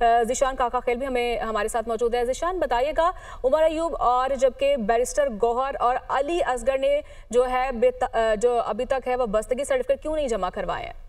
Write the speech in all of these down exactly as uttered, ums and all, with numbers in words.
ज़ीशान काका खेल भी हमें हमारे साथ मौजूद है। ज़ीशान, बताइएगा, उमर अयूब और जबकि बैरिस्टर गौहर और अली असगर ने जो है जो अभी तक है वह बस्तगी सर्टिफिकेट क्यों नहीं जमा करवाए हैं?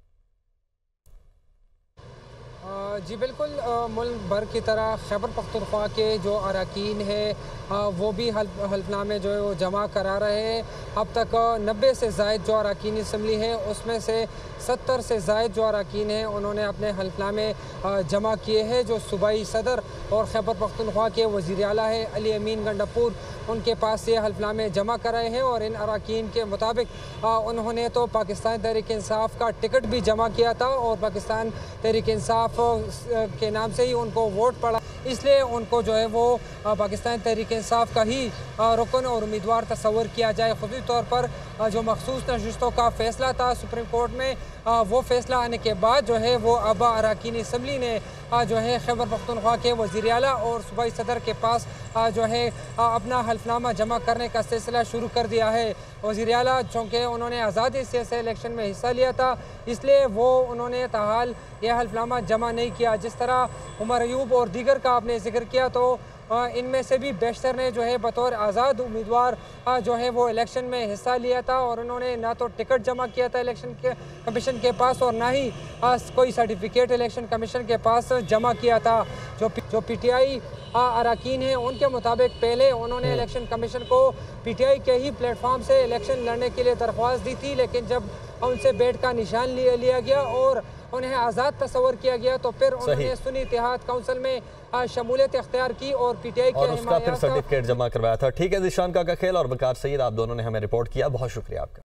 जी बिल्कुल, मुल्क भर की तरह खैबर पख्तूनख्वा के जो अरकान हैं वो भी हल्फ हल्फनामे जो है वो जमा करा रहे हैं। अब तक नब्बे से ज़ायद जो अरकान असम्बली हैं उसमें से सत्तर से ज़ायद जो अरकान हैं उन्होंने अपने हल्फनामे जमा किए हैं। जो सूबाई सदर और खैबर पख्तूनख्वा के वज़ीर आला है अली अमीन गंडापुर, उनके पास ये हल्फनामे जमा कराए हैं और इन अरकान के मुताबिक उन्होंने तो पाकिस्तान तहरीक इंसाफ का टिकट भी जमा किया था और पाकिस्तान तहरीक इंसाफ के नाम से ही उनको वोट पड़ा, इसलिए उनको जो है वो पाकिस्तान तहरीक इंसाफ का ही रुकन और उम्मीदवार तस्वर किया जाए। ख़ुसूसी तौर पर जो मखसूस नशिस्तों का फ़ैसला था सुप्रीम कोर्ट में, वो फ़ैसला आने के बाद जो है वो अब अरकान असम्बली ने जो है खैबर पख्तूनख्वा के वज़ीर आला और सूबाई सदर के पास जो है अपना हल्फनामा जमा करने का सिलसिला शुरू कर दिया है। वज़ीर आला चूँकि उन्होंने आज़ादी से इलेक्शन में हिस्सा लिया था, इसलिए वो उन्होंने ताहाल यह हल्फनामा जमा नहीं किया। जिस तरह उमर अयूब और दीगर का आपने जिक्र किया, तो इनमें से भी बेशतर ने जो है बतौर आज़ाद उम्मीदवार जो है वो इलेक्शन में हिस्सा लिया था और उन्होंने ना तो टिकट जमा किया था इलेक्शन के कमीशन के पास और ना ही कोई सर्टिफिकेट इलेक्शन कमीशन के पास जमा किया था। जो जो पीटीआई अरकान हैं उनके मुताबिक पहले उन्होंने इलेक्शन कमीशन को पीटीआई के ही प्लेटफॉर्म से इलेक्शन लड़ने के लिए दरख्वास्त दी थी, लेकिन जब उनसे बैठ का निशान लिया लिया गया और उन्हें आज़ाद तस्वर किया गया तो फिर उन्होंने सुन्नी इत्तेहाद काउंसिल में शमूलियत इख्तियार की और पीटीआई के और उसका फिर सर्टिफिकेट जमा करवाया था। ठीक है ज़ीशान काका खेल और वकार सईद, आप दोनों ने हमें रिपोर्ट किया, बहुत शुक्रिया आपका।